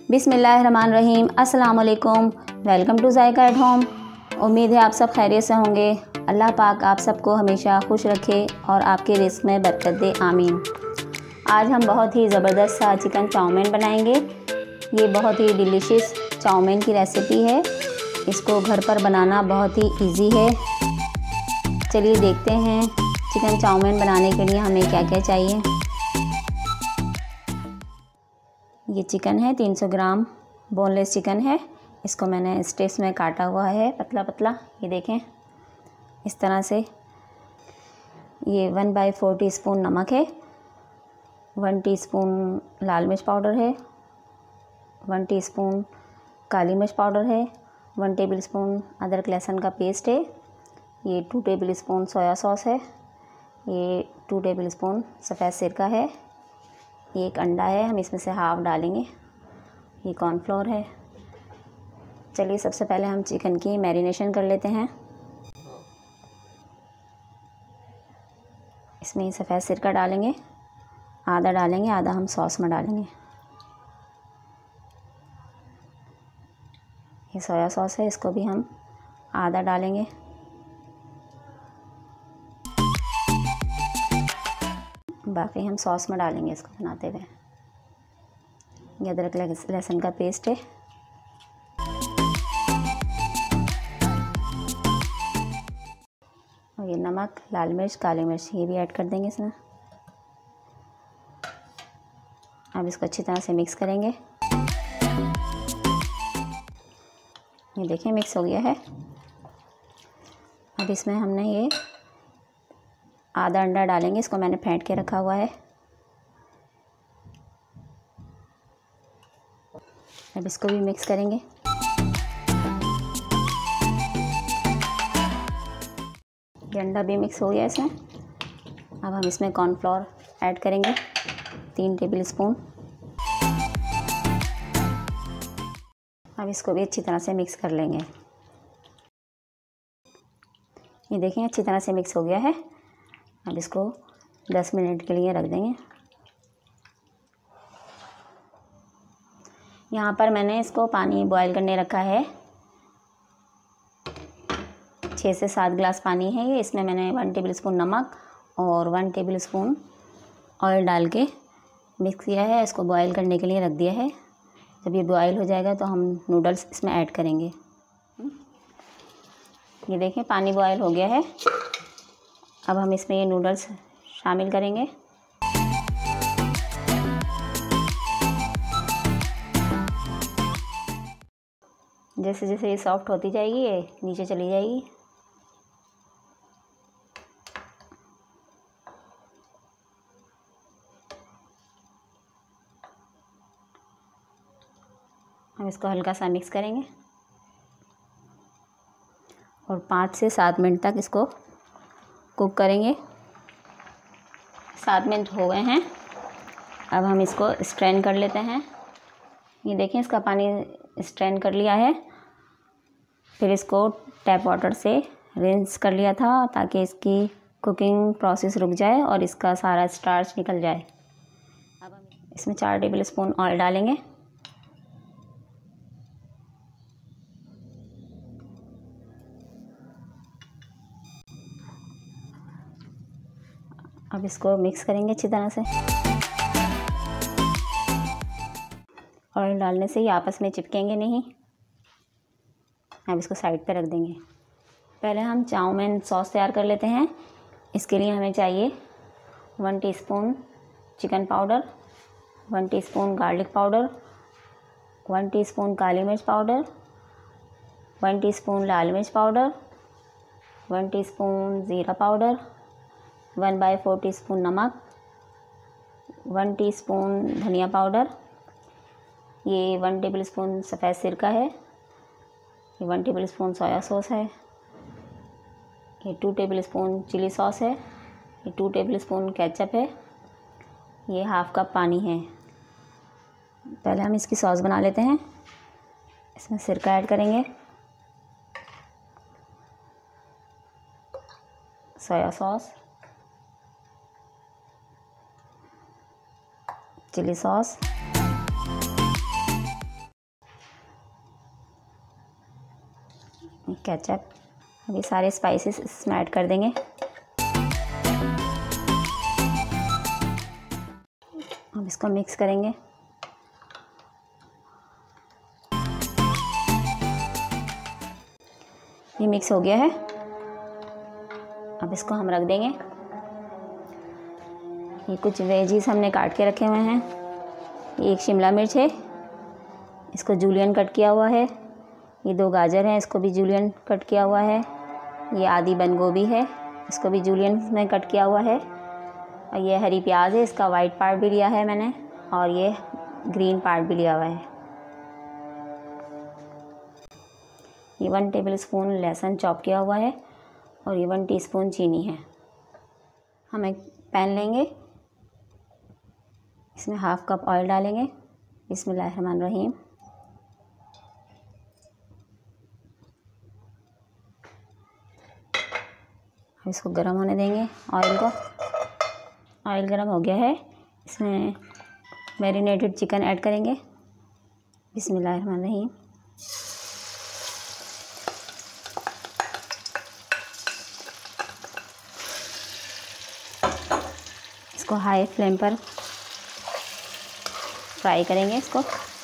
बिस्मिल्लाहिर्रहमानिर्रहीम। अस्सलाम वालेकुम। Welcome to Zaika at home. उम्मीद है आप सब खैरियत से होंगे। अल्लाह पाक आप सबको हमेशा खुश रखे और आपके रिस्क में बरकत दे, आमीन। आज हम बहुत ही ज़बरदस्त सा चिकन चाउमीन बनाएंगे। ये बहुत ही डिलीशियस चाउमीन की रेसिपी है। इसको घर पर बनाना बहुत ही इजी है। चलिए देखते हैं चिकन चाउमीन बनाने के लिए हमें क्या क्या चाहिए। ये चिकन है 300 ग्राम, बोनलेस चिकन है। इसको मैंने स्टेप्स में काटा हुआ है पतला पतला, ये देखें इस तरह से। ये 1/4 टीस्पून नमक है, 1 टीस्पून लाल मिर्च पाउडर है, 1 टीस्पून काली मिर्च पाउडर है, 1 टेबलस्पून अदरक लहसुन का पेस्ट है, ये 2 टेबलस्पून सोया सॉस है, ये 2 टेबलस्पून सफ़ेद सिरका है, एक अंडा है, हम इसमें से हाफ़ डालेंगे, ये कॉर्नफ्लोर है। चलिए सबसे पहले हम चिकन की मैरिनेशन कर लेते हैं। इसमें सफ़ेद सिरका डालेंगे, आधा डालेंगे, आधा हम सॉस में डालेंगे। ये सोया सॉस है, इसको भी हम आधा डालेंगे। बाकी हम सॉस में डालेंगे इसको बनाते हुए। ये अदरक लहसुन का पेस्ट है, और ये नमक, लाल मिर्च, काली मिर्च ये भी ऐड कर देंगे इसमें। अब इसको अच्छी तरह से मिक्स करेंगे। ये देखिए मिक्स हो गया है। अब इसमें हमने ये आधा अंडा डालेंगे, इसको मैंने फेंट के रखा हुआ है। अब इसको भी मिक्स करेंगे। ये अंडा भी मिक्स हो गया इसमें। अब हम इसमें कॉर्नफ्लोर ऐड करेंगे 3 टेबलस्पून। अब इसको भी अच्छी तरह से मिक्स कर लेंगे। ये देखें अच्छी तरह से मिक्स हो गया है। अब इसको 10 मिनट के लिए रख देंगे। यहाँ पर मैंने इसको पानी बॉईल करने रखा है। 6 से 7 ग्लास पानी है ये। इसमें मैंने 1 टेबलस्पून नमक और 1 टेबलस्पून ऑयल डाल के मिक्स किया है। इसको बॉईल करने के लिए रख दिया है। जब ये बॉईल हो जाएगा तो हम नूडल्स इसमें ऐड करेंगे। ये देखें पानी बॉईल हो गया है। अब हम इसमें ये नूडल्स शामिल करेंगे। जैसे जैसे ये सॉफ्ट होती जाएगी ये नीचे चली जाएगी। हम इसको हल्का सा मिक्स करेंगे और 5 से 7 मिनट तक इसको कुक करेंगे। 7 मिनट हो गए हैं। अब हम इसको स्ट्रेन कर लेते हैं। ये देखें इसका पानी स्ट्रेन कर लिया है। फिर इसको टैप वाटर से रिंस कर लिया था ताकि इसकी कुकिंग प्रोसेस रुक जाए और इसका सारा स्टार्च निकल जाए। अब हम इसमें 4 टेबलस्पून ऑयल डालेंगे। अब इसको मिक्स करेंगे अच्छी तरह से। ऑयल डालने से ये आपस में चिपकेंगे नहीं। अब इसको साइड पे रख देंगे। पहले हम चाउमीन सॉस तैयार कर लेते हैं। इसके लिए हमें चाहिए 1 teaspoon chicken powder, 1 teaspoon garlic powder, 1 teaspoon काली मिर्च पाउडर, 1 टीस्पून लाल मिर्च पाउडर, 1 टीस्पून ज़ीरा पाउडर, 1/4 टीस्पून नमक, 1 टीस्पून धनिया पाउडर, ये 1 टेबलस्पून सफ़ेद सिरका है, ये 1 टेबलस्पून सोया सॉस है, ये 2 टेबलस्पून चिली सॉस है, ये 2 टेबलस्पून केचप है, ये हाफ़ कप पानी है। पहले हम इसकी सॉस बना लेते हैं। इसमें सिरका ऐड करेंगे, soya sauce, chilli sauce, ketchup. अभी सारे स्पाइसेस इसमें ऐड कर देंगे। अब इसको मिक्स करेंगे। ये मिक्स हो गया है। अब इसको हम रख देंगे। ये कुछ वेजीज हमने काट के रखे हुए हैं। ये एक शिमला मिर्च है, इसको जूलियन कट किया हुआ है। ये 2 गाजर हैं, इसको भी जूलियन कट किया हुआ है। ये आधी बंद गोभी है, इसको भी जूलियन में कट किया हुआ है। और ये हरी प्याज है, इसका वाइट पार्ट भी लिया है मैंने, और ये ग्रीन पार्ट भी लिया हुआ है। ये 1 टेबलस्पून लहसुन चॉप किया हुआ है, और ये 1 टीस्पून चीनी है। हम एक पैन लेंगे, इसमें ½ कप ऑयल डालेंगे। बिस्मिल्लाहिर्रहमानिर्रहीम। इसको गर्म होने देंगे ऑयल को। ऑयल गर्म हो गया है, इसमें मैरिनेटेड चिकन ऐड करेंगे। बिस्मिल्लाहिर्रहमानिर्रहीम। इसको हाई फ्लेम पर फ्राई करेंगे इसको।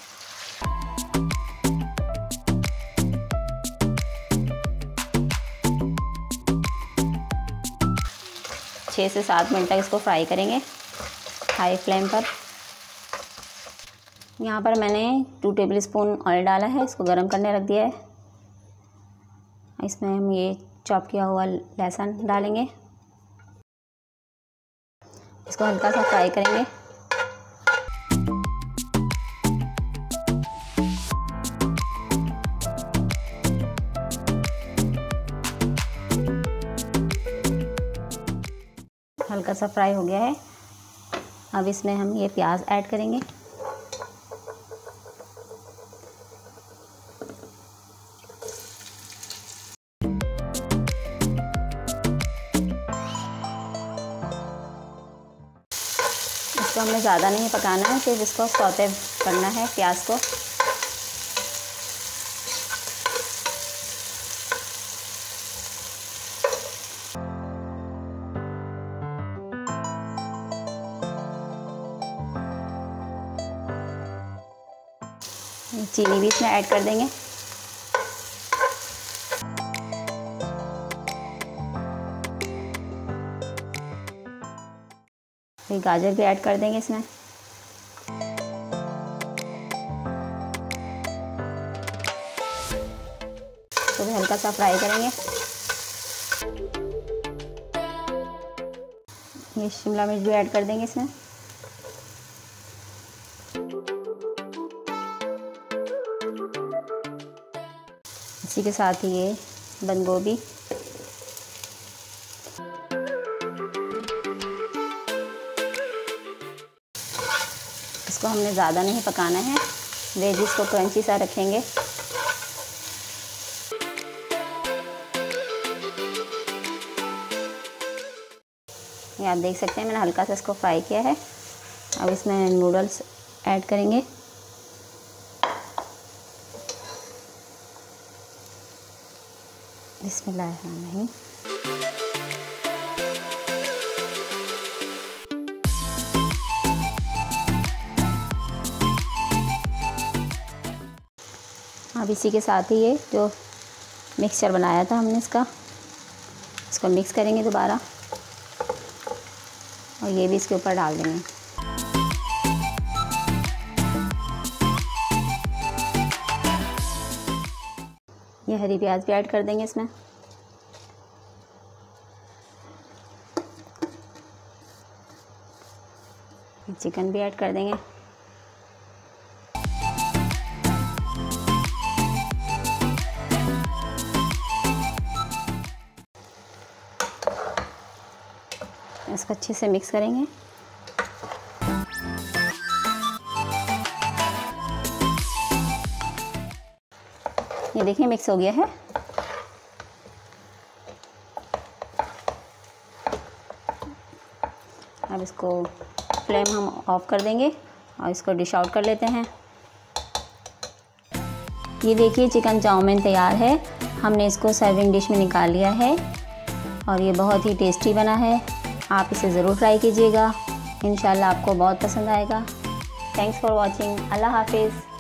छः से 7 मिनट तक इसको फ्राई करेंगे हाई फ्लेम पर। यहाँ पर मैंने 2 टेबलस्पून ऑयल डाला है, इसको गर्म करने रख दिया है। इसमें हम ये चॉप किया हुआ लहसुन डालेंगे, इसको हल्का सा फ्राई करेंगे। हल्का सा फ्राई हो गया है। अब इसमें हम ये प्याज ऐड करेंगे। इसको हमें ज़्यादा नहीं पकाना है, सिर्फ इसको सौते करना है प्याज को। चीनी भी इसमें ऐड कर देंगे। फिर गाजर भी ऐड कर देंगे इसमें। तो भी हल्का सा फ्राई करेंगे। ये शिमला मिर्च भी ऐड कर देंगे इसमें। इसी के साथ ही ये बंद गोभी, इसको हमने ज़्यादा नहीं पकाना है, वेजिस को क्रंची सा रखेंगे। ये आप देख सकते हैं मैंने हल्का सा इसको फ्राई किया है। अब इसमें नूडल्स ऐड करेंगे। बिस्मिल्लाहिर्रहमानिर्रहीम। अब इसी के साथ ही ये जो मिक्सचर बनाया था हमने इसको मिक्स करेंगे दोबारा, और ये भी इसके ऊपर डाल देंगे। ये हरी प्याज भी ऐड कर देंगे इसमें। चिकन भी ऐड कर देंगे। इसको अच्छे से मिक्स करेंगे। ये देखिए मिक्स हो गया है। अब इसको फ्लेम हम ऑफ कर देंगे और इसको डिश आउट कर लेते हैं। ये देखिए चिकन चाउमीन तैयार है। हमने इसको सर्विंग डिश में निकाल लिया है और ये बहुत ही टेस्टी बना है। आप इसे ज़रूर ट्राई कीजिएगा, इंशाल्लाह आपको बहुत पसंद आएगा। Thanks for watching. अल्लाह हाफिज़।